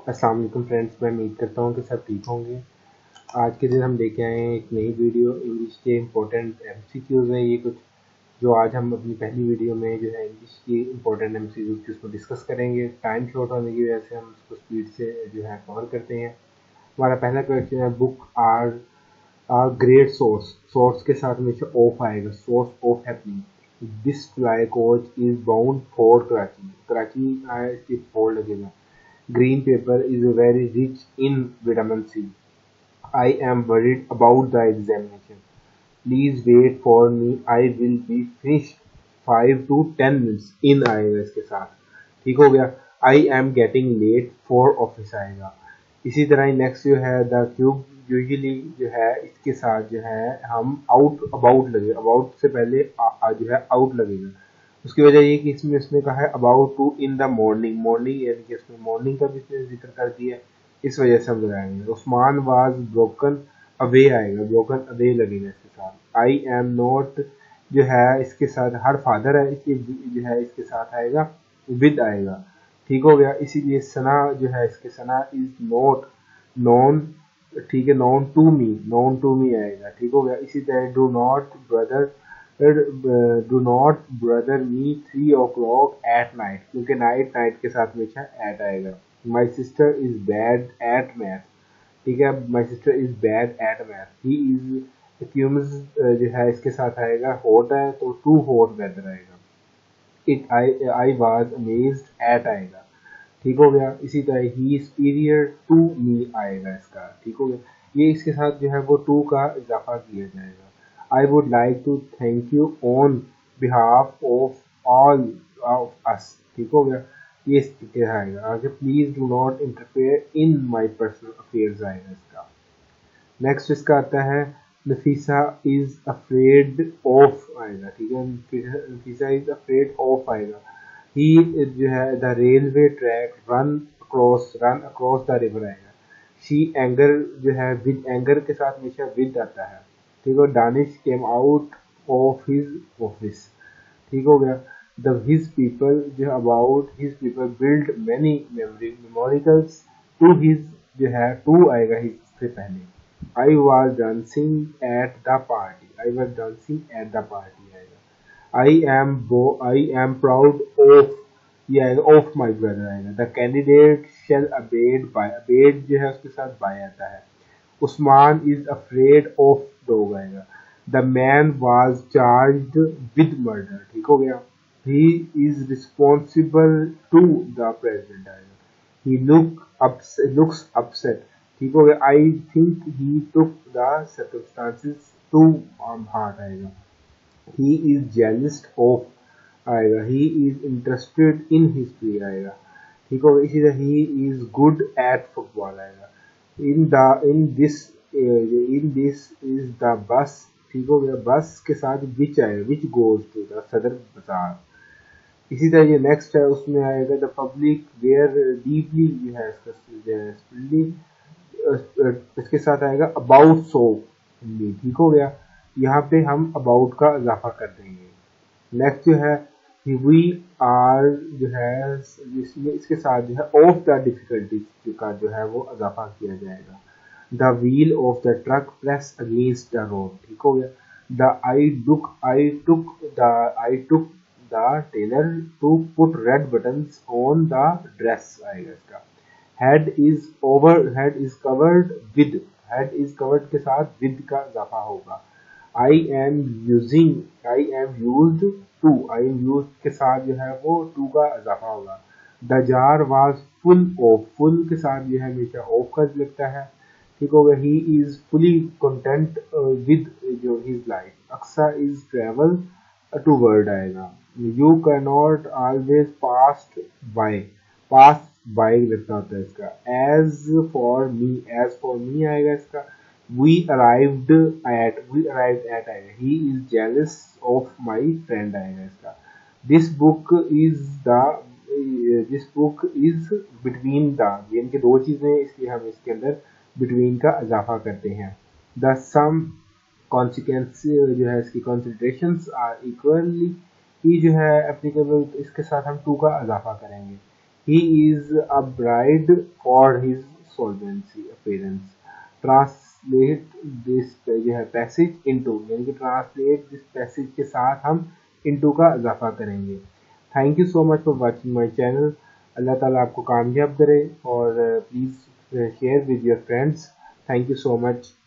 अस्सलाम वालेकुम फ्रेंड्स, मैं उम्मीद करता हूँ कि सब ठीक होंगे। आज के दिन हम लेके आए हैं एक नई वीडियो इंग्लिश के इम्पोर्टेंट MCQs हैं। ये कुछ जो आज हम अपनी पहली वीडियो में जो है इंग्लिश की इम्पोर्टेंट MCQs की उसको डिस्कस करेंगे। टाइम शॉर्ट होने की वजह से हम उसको स्पीड से जो है कवर करते हैं। हमारा पहला क्वेश्चन है, book are great source. Source के साथ हमेशा ऑफ आएगा, source of happening. This fly coach is bound for Karachi. Karachi इसकी फोर लगेगा। Green paper is very rich in vitamin C. I am worried about the examination. Please wait for me. I will be finished 5 to 10 minutes in आएगा इसके साथ। ठीक हो गया। I am getting late for office आएगा। इसी तरह ही next जो है द क्यूब, यूजुअली जो है इसके साथ जो है हम आउट अबाउट लगेगा। अबाउट से पहले जो है आउट लगेगा। उसकी वजह ये कि इसमें उसने कहा है about two in the morning. Morning यानी कि इसमें मॉर्निंग का भी इसने जिक्र कर दिया, इस वजह से हम लगाएंगे। उस्मान वाज ब्रोकन अवे आएगा, ब्रोकन अवे लगेगा इसके साथ। आई एम नॉट जो है इसके साथ हर फादर है, इसके जो है इसके साथ आएगा विद आएगा। ठीक हो गया। इसीलिए सना जो है इसके सना इज नॉट नॉन, ठीक है, known to me, known to me आएगा। ठीक हो गया। इसी तरह do not bother, do not bother me 3 o'clock at night, क्योंकि नाइट के साथ हमेशा एट आएगा। My sister is bad at math. ठीक है, my sister is bad at math. He is एक्यूम्स जो है इसके साथ आएगा हॉट है तो टू हॉट वेदर आएगा। It I was amazed at आएगा। ठीक हो गया। इसी तरह ही सुपीरियर टू मी आएगा इसका। ठीक हो गया। ये इसके साथ जो है वो टू का इजाफा किया जाएगा। I would like to thank you on behalf of all of us. ठीक हो गया। ये इसके आएगा आगे। Please do not interfere in my personal affairs आएगा इसका। नेक्स्ट इसका आता है नफीसा इज अफ्रेड ऑफ आएगा। ठीक है, नफीसा इज अफ्रेड ऑफ आएगा। ही जो है the railway track run across the river आएगा। शी एंगर जो है विद एंगर के साथ हमेशा विद आता है। ठीक है। Danish came out of his office. ठीक हो गया। द हिज पीपल जो about his people build many memorials to his जो है टू आएगा हिज से पहले। I was dancing at the party. I was dancing at the party आएगा। I am proud of ये आएगा of my brother आएगा। The candidate shall abide by, abide जो है उसके साथ by आता है। Usman is afraid of dog आएगा। The man was charged with murder। ठीक हो गया। He is responsible to the president आएगा। Looks upset। ठीक हो गया। I think he took the circumstances to heart आएगा। ही इज जेलस ऑफ आएगा। He is interested in history आएगा। ठीक हो गया। इसी तरह he is good at football आएगा। In this is the bus. ठीक हो गया। बस के साथ विच आएगा, विच गोज टू द सदर बाजार। इसी तरह ये नेक्स्ट है, उसमें आएगा द पब्लिक वेयर डीपली जो है इसका इसके साथ आएगा अबाउट सो हिंदी। ठीक हो गया। यहाँ पे हम अबाउट का इजाफा कर देंगे। नेक्स्ट जो है वी आर जो है जिसमें इसके साथ जो है ऑफ द डिफिकल्टीज का जो है वो इजाफा किया जाएगा। The wheel of the truck press against the road. ठीक हो गया। The I took the tailor to put red buttons on the dress आएगा इसका। Head is covered with, head is covered के साथ विद का इजाफा होगा। आई एम यूज्ड के साथ जो है वो टू का इजाफा होगा। The jar was full of, full के साथ जो है हमेशा ऑफ का लगता है। ठीक हो गया। He is fully content with जो his life. Aqsa is travel to word आएगा। You can not always past by लगता होता है इसका। एज फॉर मी आएगा इसका। वी अराइव्ड एट आएगा। He is jealous of my friend आएगा इसका। This book is between the, इनके दो चीजें इसलिए हम इसके अंदर बिटवीन का इजाफा करते हैं। द सम कॉन्सिक्वेंस जो है इसकी कॉन्सेंट्रेशंस आर इक्वली, ई जो है एप्लीकेबल, इसके साथ हम टू का इजाफा करेंगे। He is a bride for his solvency appearance. Translate this जो है पैसेज इनटू, यानी कि ट्रांसलेट दिस पैसेज के साथ हम इनटू का इजाफा करेंगे। Thank you so much for watching my channel. अल्लाह ताला आपको कामयाब करे और please share with your friends. Thank you so much.